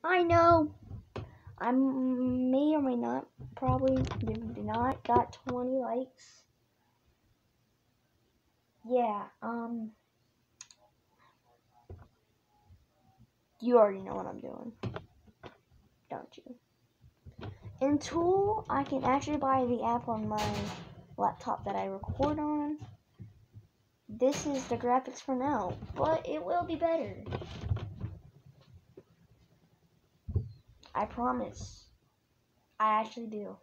I know. I may or may not. Probably did not got 20 likes. Yeah. You already know what I'm doing, don't you? In Tool, I can actually buy the app on my laptop that I record on. This is the graphics for now, but it will be better. I promise. I actually do.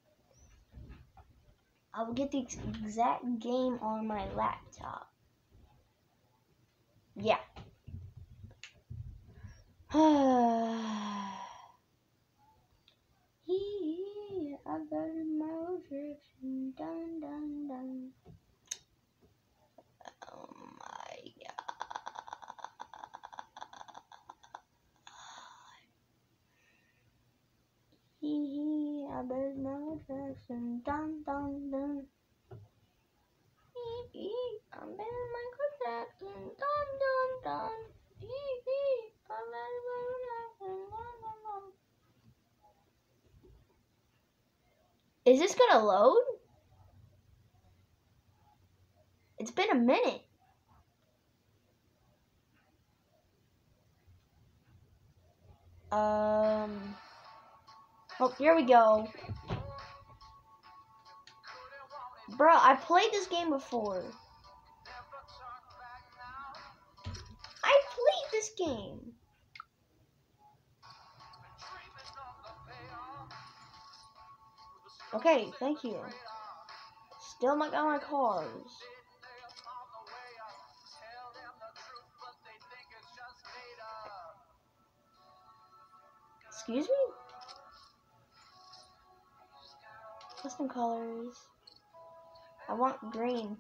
I will get the exact game on my laptop. Yeah. I better my restriction. Dun dun dun. Oh my god. I better my restriction. Dun dun dun. I better my restriction. Dun dun dun. I better my restriction. Dun dun dun. Is this gonna load? It's been a minute. Oh, here we go. Bro, I played this game before. I played this game. Okay, thank you. Still not got my cars. Excuse me? Custom colors. I want green.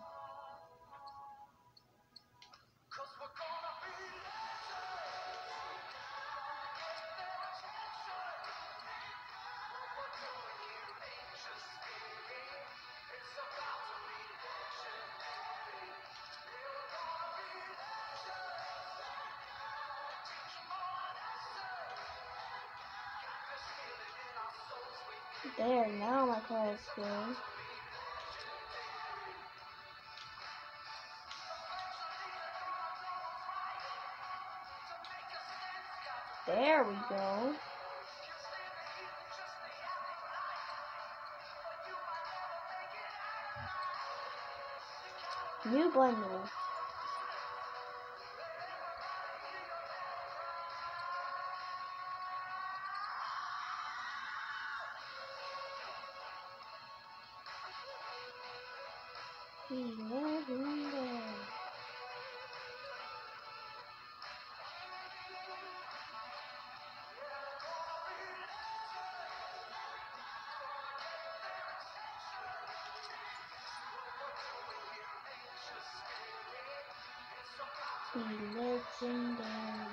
There, now my car is green. There we go. New bundle. Legendary.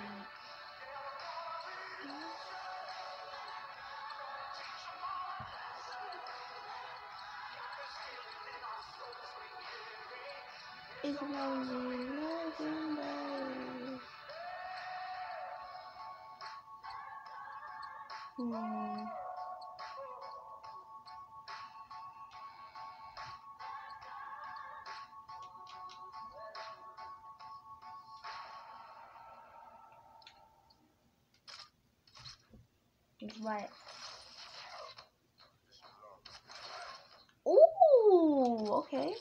It's legendary. It's right. Ooh, okay.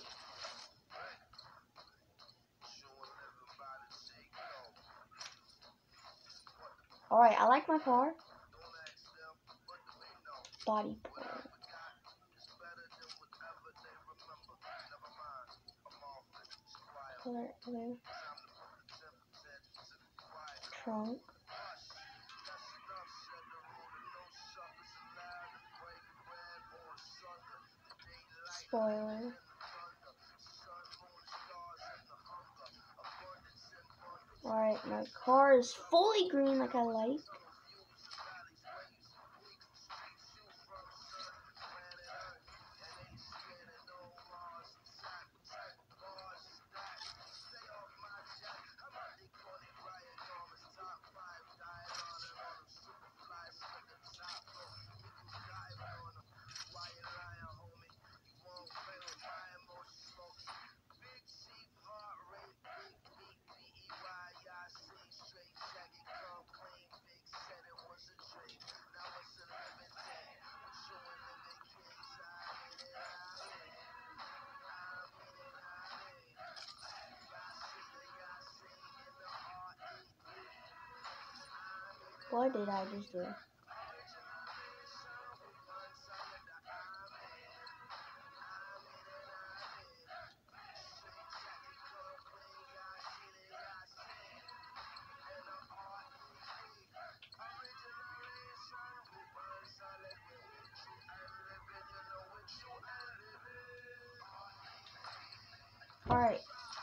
Alright, I like my car. Body part. Color, other. Trunk. Spoiler. Alright, my car is fully green like I like. What did I just do? Alright.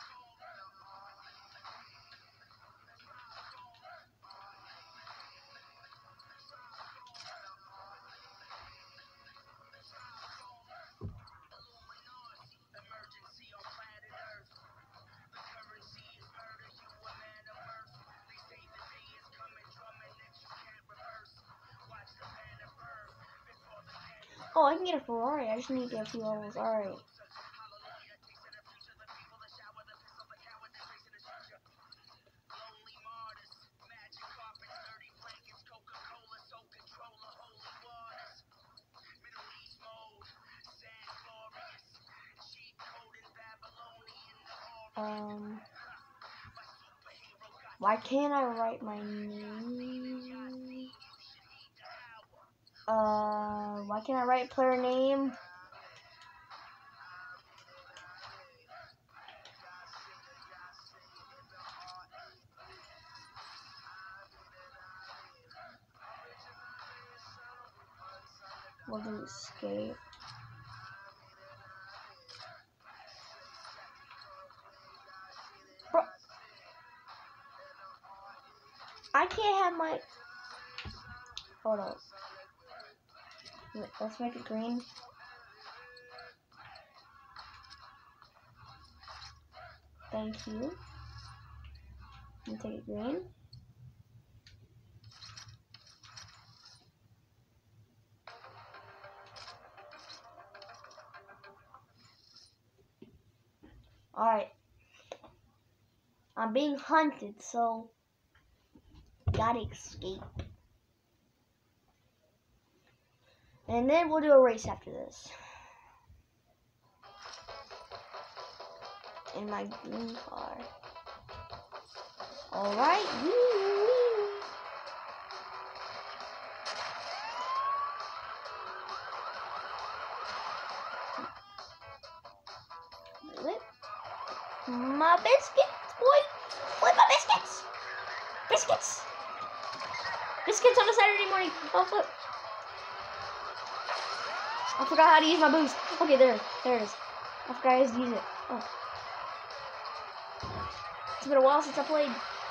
Oh, I can get a Ferrari. I just need to get a few levels. Alright. Why can't I write my name? Why can't I write player name? We'll do escape. Bro, I can't have my. Hold on. Wait, let's make it green. Thank you. Let me take it green. Alright. I'm being hunted, so gotta escape. And then we'll do a race after this. In my green car. Alright. Flip my biscuits, boy. Flip my biscuits. Biscuits. Biscuits on a Saturday morning. Oh, flip. I forgot how to use my boost. Okay, there it is. I forgot how to use it. Oh. It's been a while since I played.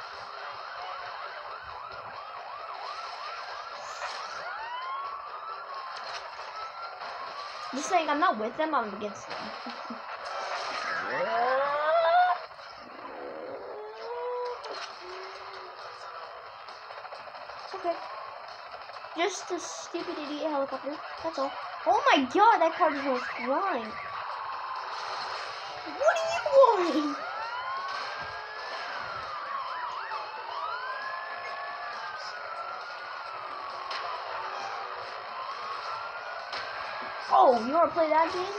Just saying, I'm not with them, I'm against them. Okay. Just a stupid idiot helicopter. That's all. Oh my god, that car just went flying. What do you want? Oh, you wanna play that game?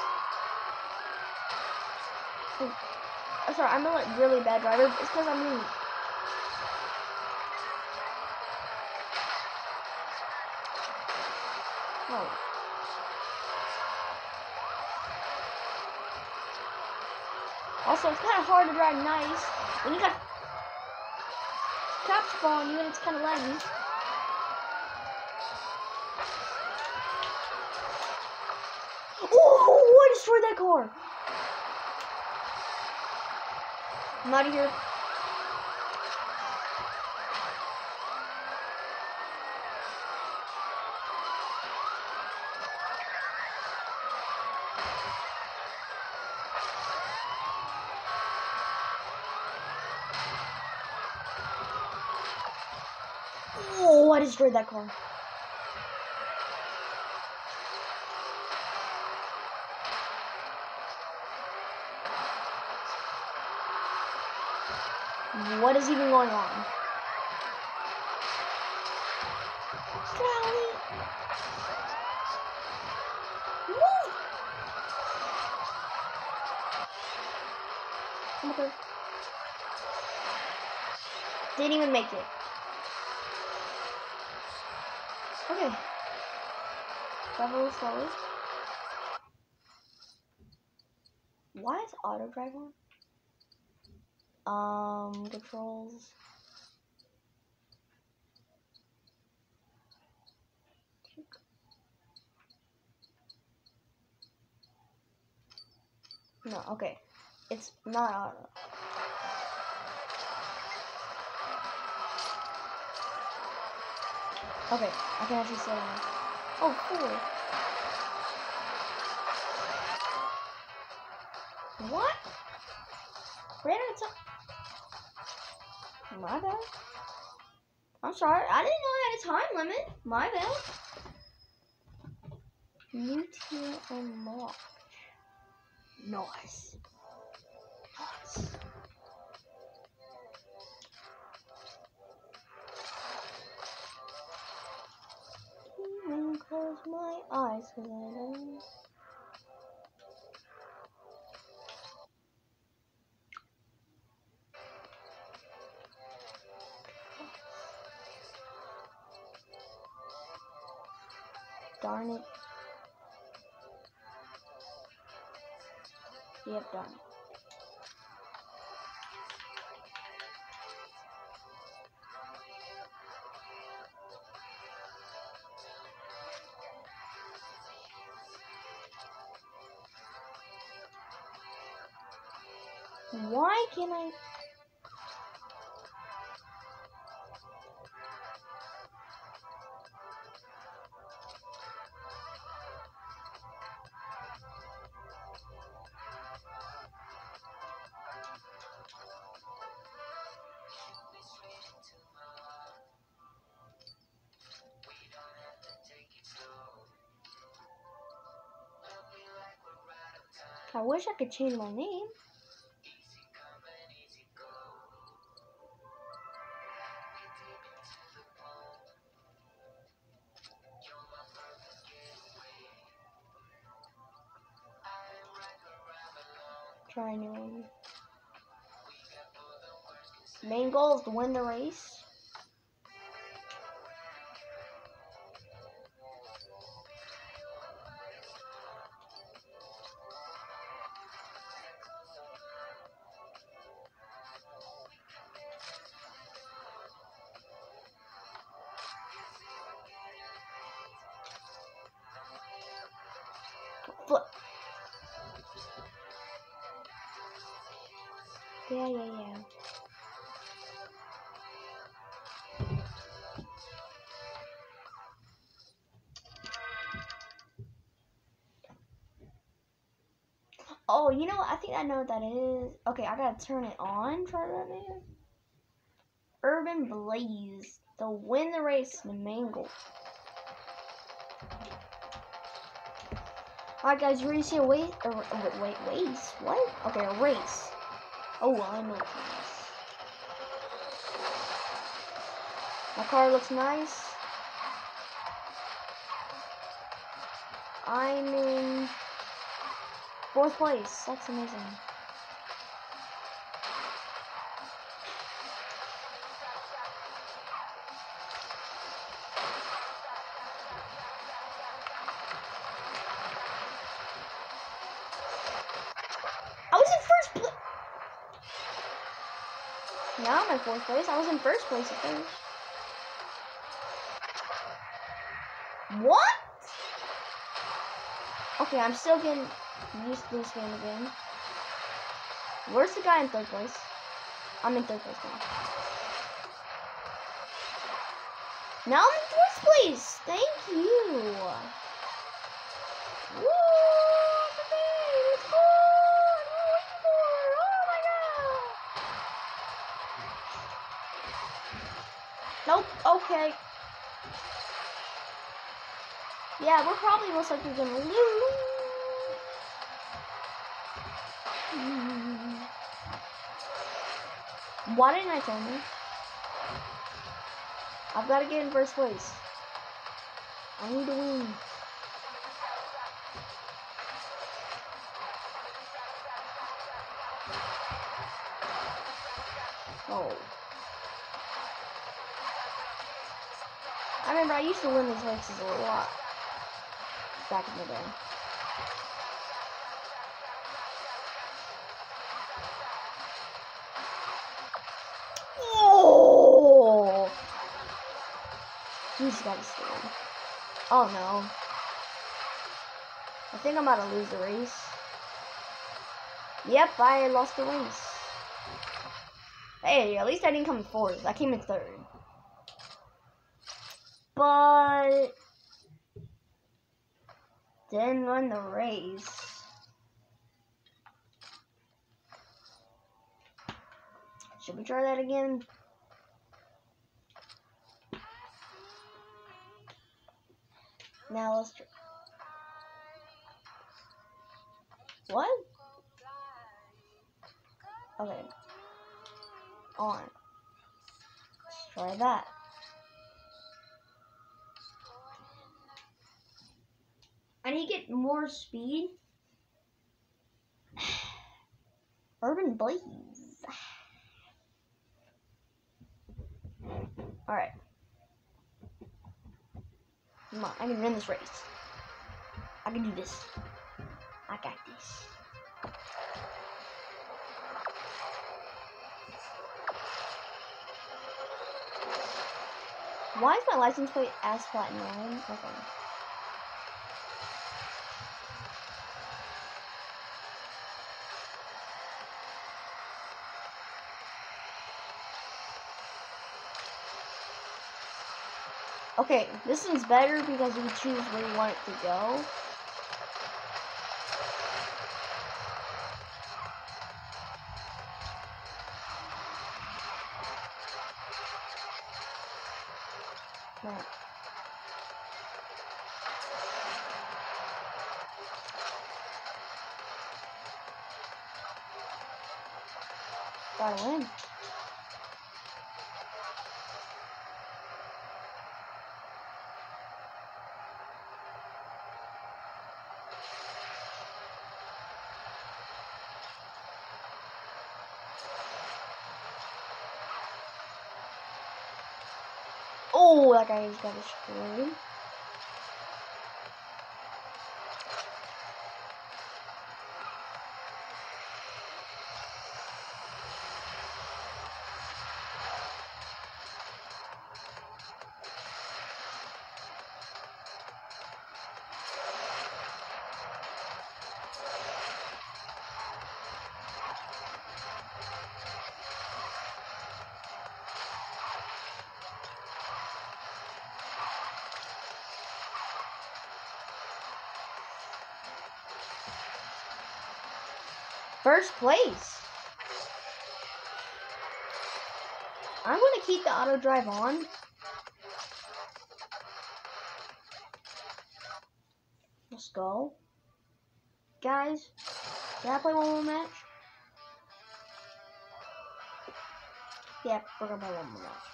Oh, sorry, I'm a like really bad driver. It's because I'm new. Oh. Also, it's kind of hard to drive nice when you got cops following you and it's kind of laggy. Oh, I destroyed that car. I'm out of here. Oh, I destroyed that car. What is even going on? Golly. Move! Okay. Didn't even make it. Okay. Travel slowly. Why is auto drive on? Controls. No, okay. It's not auto. Okay, I can actually slow down. Oh, cool. What? Ran out of time. My bad. I'm sorry. I didn't know I had a time limit. My bad. New tier unlocked. Nice. Nice. Even close my eyes because I don't. Darn it. Yep, darn it. Why can't I? I wish I could change my name. Try a new one. Main goal is to win the race. Flip. Yeah. Oh, you know what? I think I know what that is. Okay, I gotta turn it on. Try that man. Urban Blaze. To win the race, the main goal. Alright guys, you ready to see a race? Race? What? Okay, a race. Oh, I know what it is. My car looks nice. I'm in 4th place. That's amazing. I was in 1st place. Now I'm in 4th place. I was in 1st place at first. What? Okay, I'm still getting used to this game again. Where's the guy in 3rd place? I'm in 3rd place now. Now I'm in 4th place. Thank you. Woo! Let's go! Oh my god! Nope. Okay. Yeah, we're probably most likely gonna lose. Why didn't I tell me? I've got to get in 1st place. I need to win. Oh. I remember I used to win these races a lot back in the day. Oh! He's got a steal. Oh no. I think I'm about to lose the race. Yep, I lost the race. Hey, at least I didn't come in fourth. I came in third. But didn't win the race. Should we try that again? Now let's try. What? Okay. On. Let's try that. I need to get more speed. Urban Blaze. Alright. Come on, I can win this race. I can do this. I got this. Why is my license plate as platinum? Okay. Okay, this one's better because you can choose where you want it to go. Right. Gotta win. Oh, that guy just got destroyed. First place. I'm going to keep the auto drive on. Let's go. Guys, can I play one more match? Yeah, we're going to play one more match.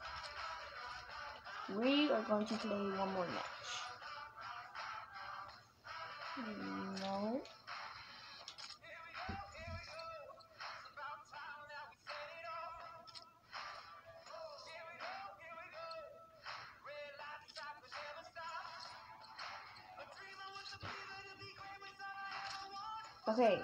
We are going to play one more match. No. Okay.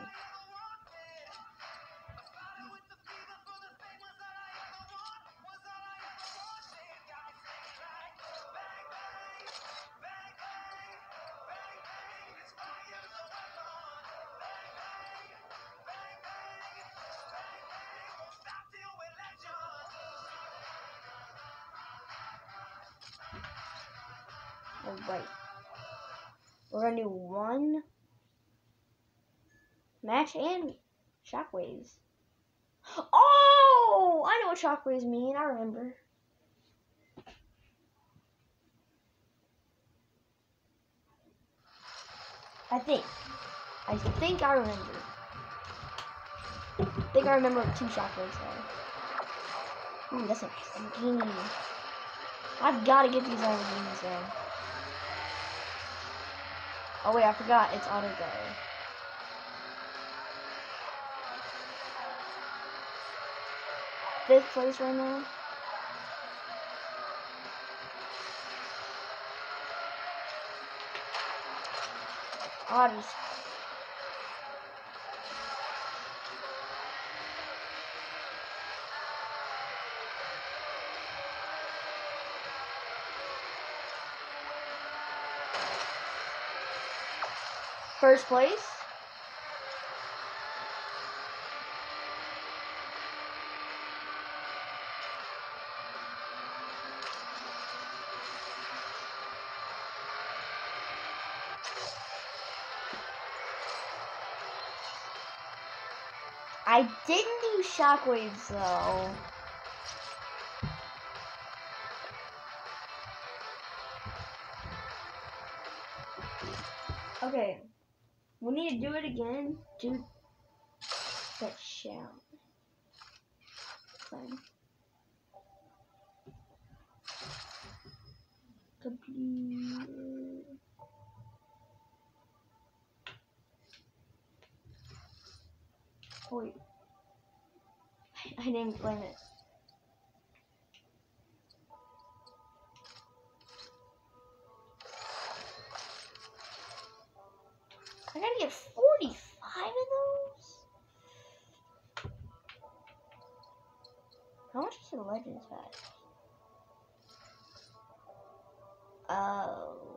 Alright. We're gonna do one match and shockwaves. Oh! I know what shockwaves mean. I remember. I think I remember. I think I remember what two shockwaves are. Ooh, that's a Lamborghini. I've got to get these Lamborghinis though. Oh wait, I forgot. It's auto go. Fifth place right now. Otters. First place. I didn't do shockwaves though. Okay. We need to do it again. Do that shout. Fine. Complete. Wait. I didn't claim it. I gotta get 45 of those? How much is the Legends pack? Oh.